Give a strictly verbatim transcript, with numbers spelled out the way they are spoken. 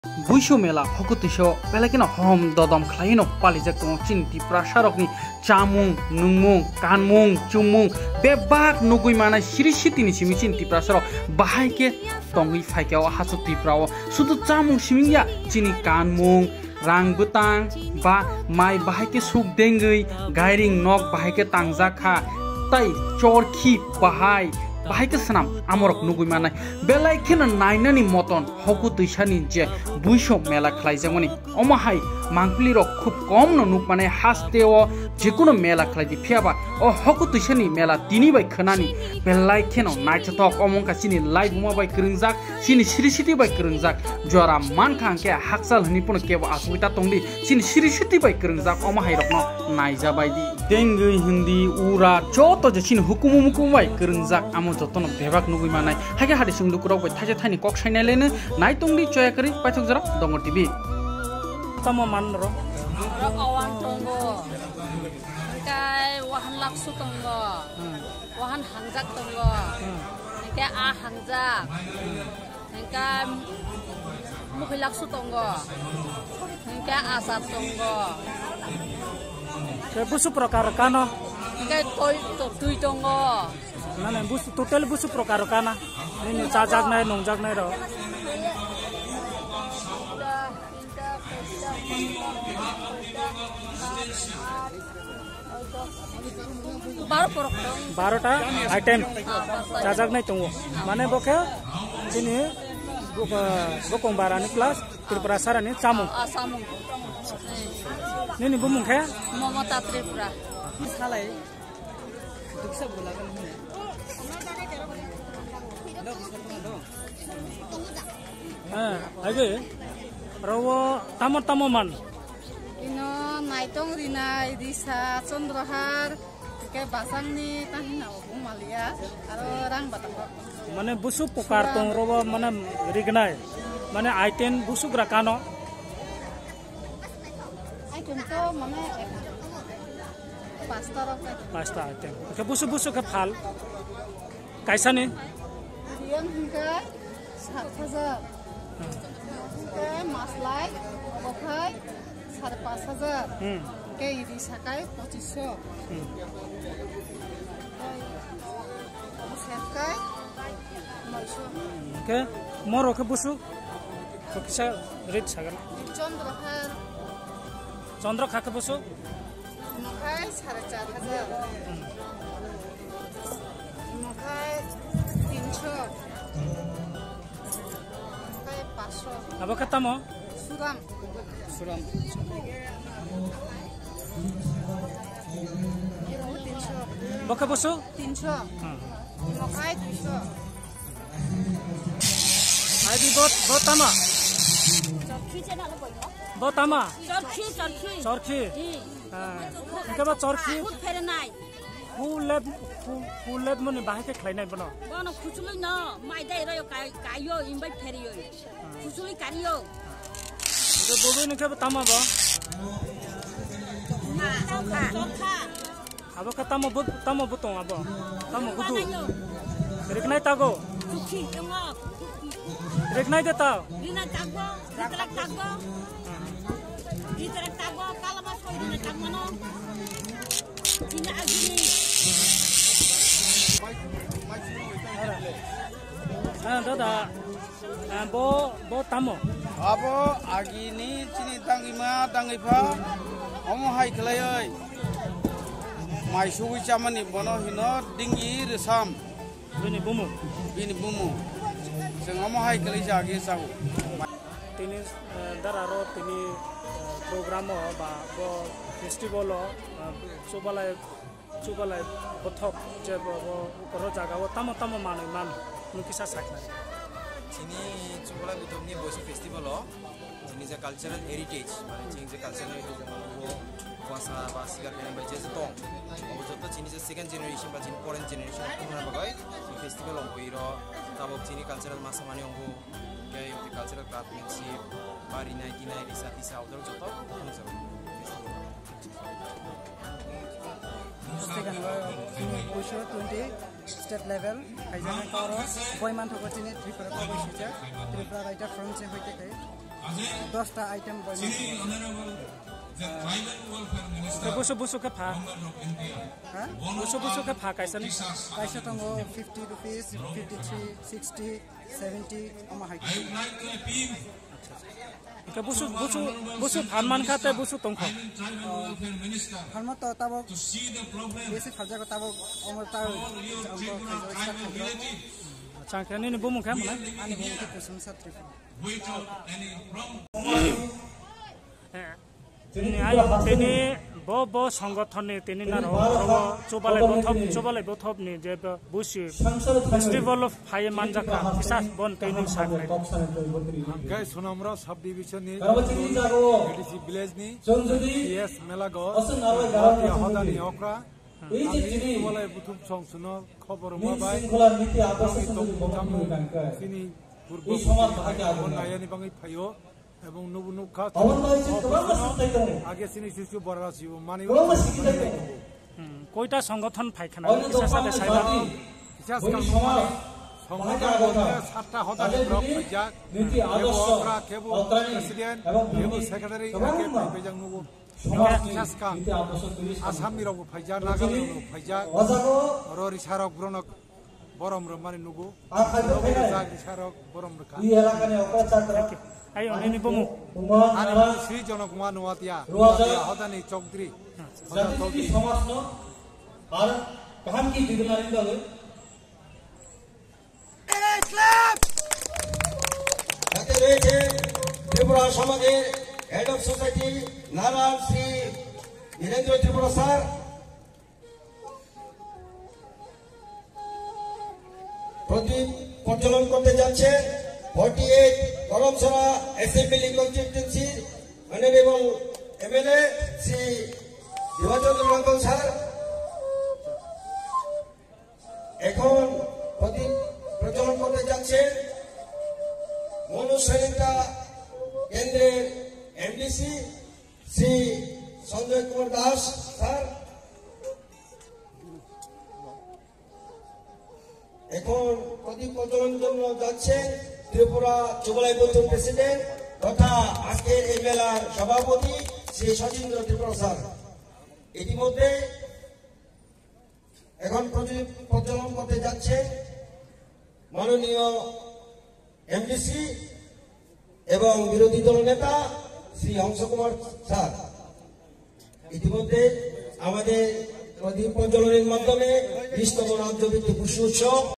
Buisho mela hokutisho pelakina hom dodom khlaino palijak tong chin tipra sharokni chamung nungmung kanmung chumung bebak nugui mana siri sitini simi chin tipra sarok bahaike tongui phaikao hasu tiprao sudu chamung simingya chini kanmung rang butang ba mai bahaike suk dengui gairing nok bahaike tangjaka tai chorkhi bahai bahaike sanam amorok nugui mana belai khena nainani moton hoku tuisani je buisho mela khlaijamani omahai mangpli rok khub kom no nuk mane hasteo jekono mela khlaidi phiaba o hoku tuisani mela tini bai khanani belai kheno naichatok omongka chini live buma bai kringjak chini sirisiti bai kringjak jora mankhang ke haksal hni puno kebo aswita tongdi chini sirisiti bai kringjak omahai rok no naija bai di dengui hindi ura joto je chini hukumu mukum bai kringjak amo jotono bebak nugui manai hage hade sungdu kurok bai thaje thani kok sainalene nai tongdi choyakari paithok jara dongo tv tamo manro awang tonggo kai wahan laksu tonggo wahan hangjak tonggo kai a hangjak kai mukhi laksu tonggo kai asap tonggo kai busu prakar kano kai toy tui tonggo nane busu total busu prakar kana ni chajak nai nongjak nai ro बारह item चाजक नहीं तुम माने बोके जिनी बोकों बारानी plus Tripura सारानी चामु नी नी बुमुं के ममता त्रिपुरा सालाय दुखसा बोलागन हां आगे रवो तामो तामो मान ino naitong rinai disa chondrahar ke basangni tahina umalia aro rang batang mane busu pokar tong robo mane rignai mane item busu grakano item to mane pasta ro pasta item ke busu busu ke phal kaisa ni diam hingga sat hajar ke maslai bokhai साढ़े पाँच हजार के इदी सकाय पच्चीस सौ सकाय नौशो के मोरो के बुसु तो किसा रेट सगन चंद्रहार चंद्र खा के बुसु मखाय साढ़े चार हजार मखाय तीन सौ मखाय पाँच सौ अब कता मो सुराम सुराम बका बसो तीन सौ मखाय दो सौ आदि बहुत बहुत तामा चरखी चना लो बोलो बहुत तामा चरखी चरखी चरखी जी हां के बाद चरखी फुल फेरे नाय फुल लेब फुल लेब मने बाहे के खलाइनाय बनो बनो खुसुलै न माइ दाइ रयो कायो इमबाय फेरियो खुसुलै कारियो तो बोबे ने के तामा बो ना चोखा चोखा अब का तामा बो तामा बो तों अब तामा गुदु रेकनाय तागो सुखी दङो रेकनाय देता दिना तागो दितरा तागो दितरा तागो कालमा सोइना तागमनो दिना आगिनि हां दादा bo bo tamo abo agini chini tangima tangipa omo hai khlai oi mai sugui chamani bono hino dingi resam bini bumu bini bumu sing omo hai khlai jagi sau tini dararo tini program ba bo festival chubalai chubalai bothok je bo koro jaga bo tamo tamo manai man nukisa sakna Sini Cukula Lutumni Bosi Festival lo, sini je cultural heritage, mana sini je cultural heritage mana wo kuasa basiga kena baca setong. Abu jodoh sini je second generation, baca sini foreign generation tu mana bagai, si festival lo iro, tabok sini cultural masa mana yang wo, kayak yang cultural craftsmanship, bari naik naik di saat di saat outdoor jodoh, mana sebab second push twenty step level aizana koro boy man thoko chini tripura ko boisija tripura writer from che hoite kai দশটা item বনি বুসু বুসু কে ফা হ্যাঁ বুসু বুসু কে ফা কাইসানি কাইসা দङ fifty rupees fifty-three sixty seventy আমা হাই কে বুসু বুসু বুসু ফানমান খাতে বুসু তংখ ফার্মা তো তাব বেশি খাজাগো তাব আমর তার আমো খাইজো স্টার্ট খাইজো চাংখানি নি বুমু খাম না ani bumti kusum satri তিনি আই তিনি ব ব সংগঠনে তিনি না রব চোবালে বথব চোবালে বথব নি যে বুসি ফেস্টিভ্যাল অফ ফাই মানজাকা কিসাস বন তিনি সাগরে গাই সোনামরা সাব ডিভিশন নি এডিসি ভিলেজ নি এস মেলাগো হদানি অকরা এই যে তিনি বলে প্রথম সংসন খবর মোবাই তিনি পূর্ব সমাজ ভাগে নায়ানি বাঙাই ফাইও এবং নবু নুখা আগে সিনি শিশু বড়রাসি মানি কয়টা সংগঠন ফাইখানা কিসাস সাথে সাইবা কিসাস কাম সংগঠন সাতটা হদানি ব্লক ফাইজা কেবো অকরা কেবো প্রেসিডেন্ট কেবো সেক্রেটারি কেবো বেজাং নবু কিসাস কাম আসামনি রব ফাইজা নাগালেন্ড রব ফাইজা ররি সারক ব্রনক বরম রমানি নুগু জাগি সারক বরম রকা আই অনেনি বমু আরে শ্রী জনকুমার নোয়াতিয়া হদানি চৌধুরী জাতি সমাজ ন আর কাহাম কি দিগনারিন দলে এই ক্লাব সাথে রয়েছে ত্রিপুরা সমাজের head of society Narayan Shri Birendra Tripura sir প্রদীপ প্রজ্বলন করতে যাচ্ছে forty-eight Karamcherra assembly constituency honourable MLA Shri Debachandra Hrangkhawl sir এখন প্রদীপ প্রজ্বলন করতে যাচ্ছে মনুষ্যতা কেন্দ্রের এমডিসি শ্রী সঞ্জয় কুমার দাস স্যার এখন প্রদীপ প্রজ্বলনের জন্য যাচ্ছে ত্রিপুরা চুগলাই বৌদ্ধ প্রেসিডেন্ট তথা আজকের এই মেলার সভাপতি শ্রী সচিন্দ্র ত্রিপুরা স্যার ইতিমধ্যে এখন প্রদীপ প্রজ্বলন করতে যাচ্ছে মাননীয় এমডিসি এবং বিরোধী দল নেতা শ্রী হংস কুমার স্যার ইতিমধ্যে আমাদের প্রদীপ প্রজ্বলনের মাধ্যমে বিশতম রাজ্যভিত্তিক পুষ্প উৎসব